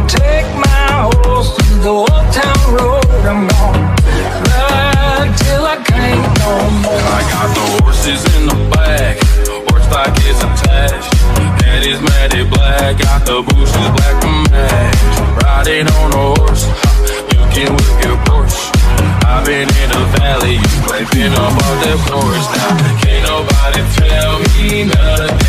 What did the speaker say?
take my horse to the old town road. I'm gonna ride till I can't no more. I got the horses in the back, horse stock is attached. Head is matted black, got the bushes black to match. Riding on a horse, you can whip your Porsche. I've been in the valley, you scraping up all that forest now. Can't nobody tell me nothing.